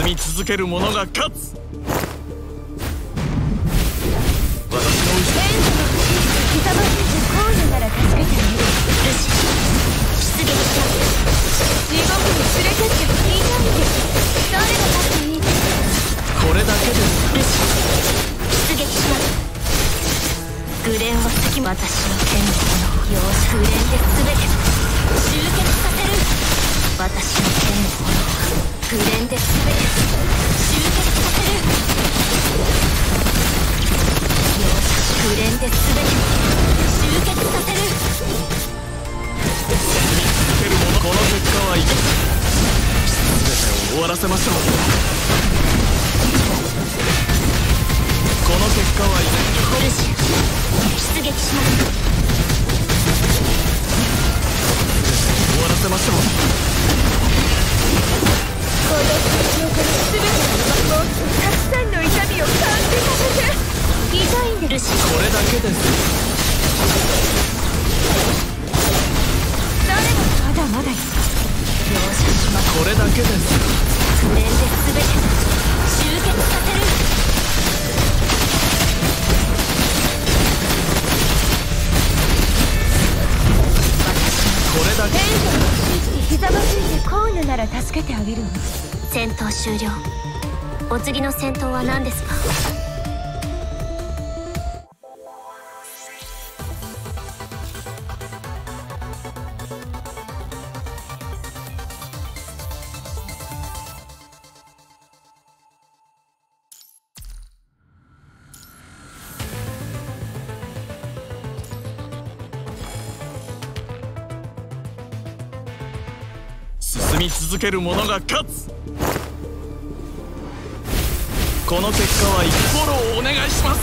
み続ける者が勝つ。私の後ろひざまずいてこういうなら助けてあげる。ルシ出撃した。地獄に連れてってもいいないんです。誰が勝っていいです。 これだけです。 ルシ出撃します。グレンは先も私の剣の炎を容赦。グレンで全て集結させる。私の剣の炎をグレンで全て集結させる。容赦。グレンで全て集結させる。 続ける者、この結果はいい。全てを終わらせましょう。この結果はいい。 ホルシア出撃します。 終わらせましょう。 この空調から全ての魔法とたくさんの痛みを感じさせて。痛いんでルシこれだけです。 誰がまだまだよ。容赦します。 これだけです。 グレンで全て集結させる。 これだけ。 天女を信じてひざまずいてこういうなら助けてあげるわ。戦闘終了。お次の戦闘は何ですか。 進み続ける者が勝つ。この結果はいい。フォローをお願いします。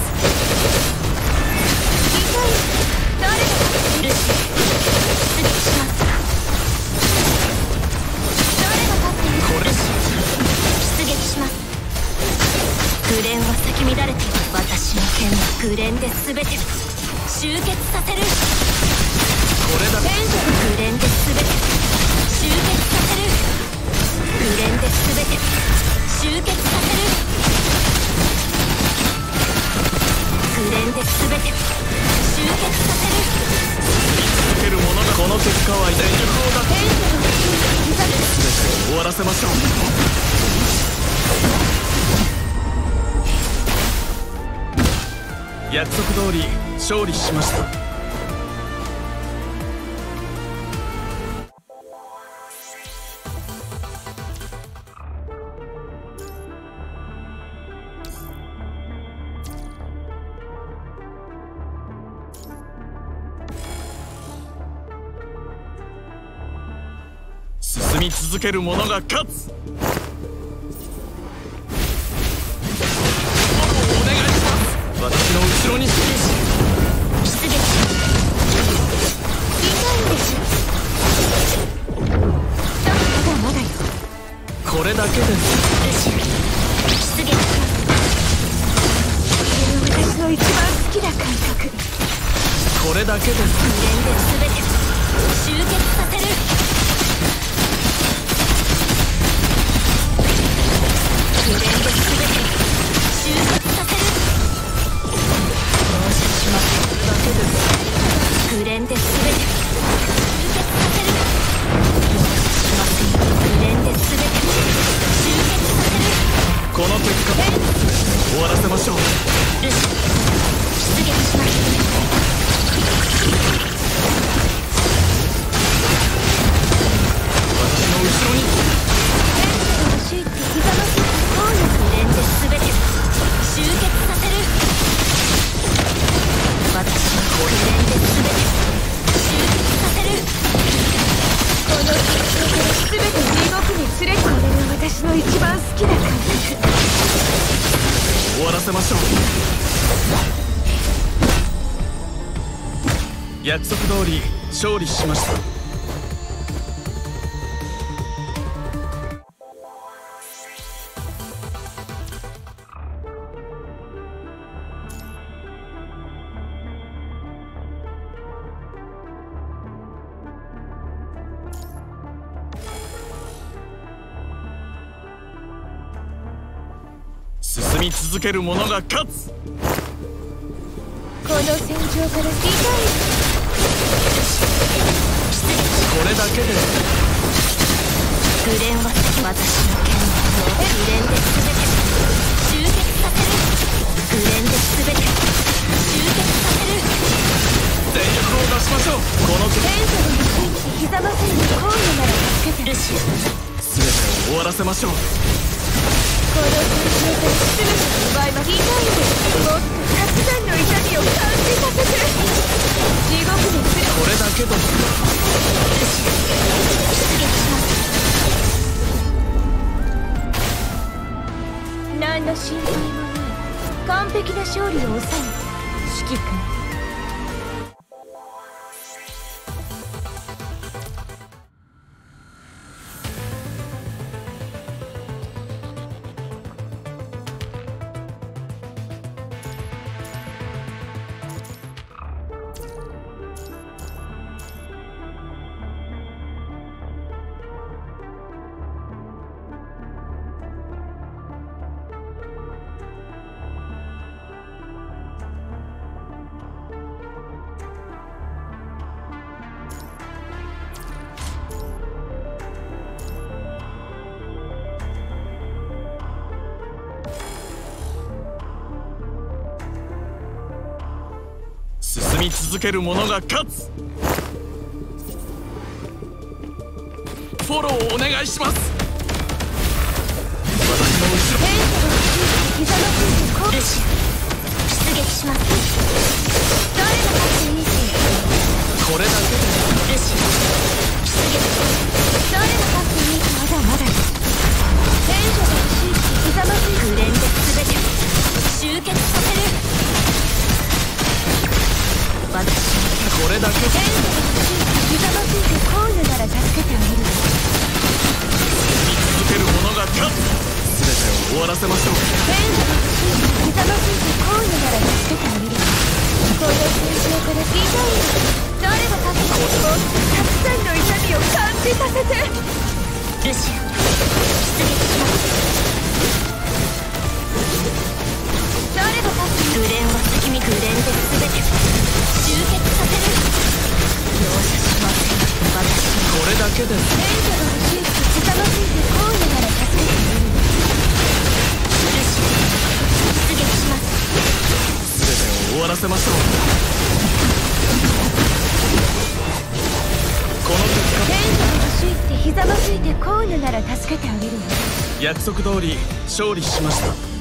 誰がルシ出撃します。誰が勝っている。 これ出撃します。グレンは咲き乱れている。私の剣はグレンで全て集結させる。 これだけ。 グレンで全て集結させる。グレンで全て集結させる。グレンで全て集結させる。 続ける者がこの結果は全力を出す。全てを終わらせましょう。約束通り勝利しました。進み続ける者が勝つ。お願いします。私の後ろに出撃。痛いんです。まだまだよ。 これだけです。 出撃します。これが私の一番好きな感覚。 これだけです。 グレンで全て集結させる。グレンで全て集結させる。容赦します。 これだけです。 グレンで全て集結させる。容赦しません。グレンで全て集結させる。 この結果終わらせましょう。 ルシ出撃します。 私の後ろに。 欲しいってひざまずいてこういうグレンで全て集結させる。私のグレンで全て集結させる。この結晶から全て地獄に連れ込める。私の一番好きな感覚。 終わらせましょう。約束通り勝利しました。 進み続ける者が勝つ。 この戦場から痛い。 これだけでグレンは私の剣をグレンで全て集結させる。グレンで全て集結させる。 全力を出しましょう。この天女の真にひざませる荒野なら助けてルシア。 全てを終わらせましょう。 この戦場から全てを奪います。痛いでもっとたくさんの痛みを感じさせて。地獄に連れこれだけだ。 ルシア出撃します。何の心配もない完璧な勝利を収めた指揮官。 進み続ける者が勝つ。フォローをお願いします。私の後ろ。 天女の膝のついてこうルシア出撃します。誰が勝っていいしこれだけでルシア出撃。誰が勝っていいかまだまだ。天女が欲しいし膝のついてグレンで全て集結させる。私これだけで天女が欲しいし膝のついて荒野なら助けてあげる。 進み続ける者が勝つ。全てを終わらせましょう。 天女が欲しいし膝のついて荒野なら助けてあげる。この戦場から痛い。誰が勝ってもっとたくさんの痛みを感じさせて。ルシア出撃します。誰が勝ってグレンは敵味グレンで全て集結させる。容赦しません。私これだけで天女が欲しいし膝のついて荒野なら助けてあげる。ルシア出撃します。 全てを終わらせましょう。この結果天女が欲しいってひざまずいて荒野なら助けてあげる。 約束通り勝利しました。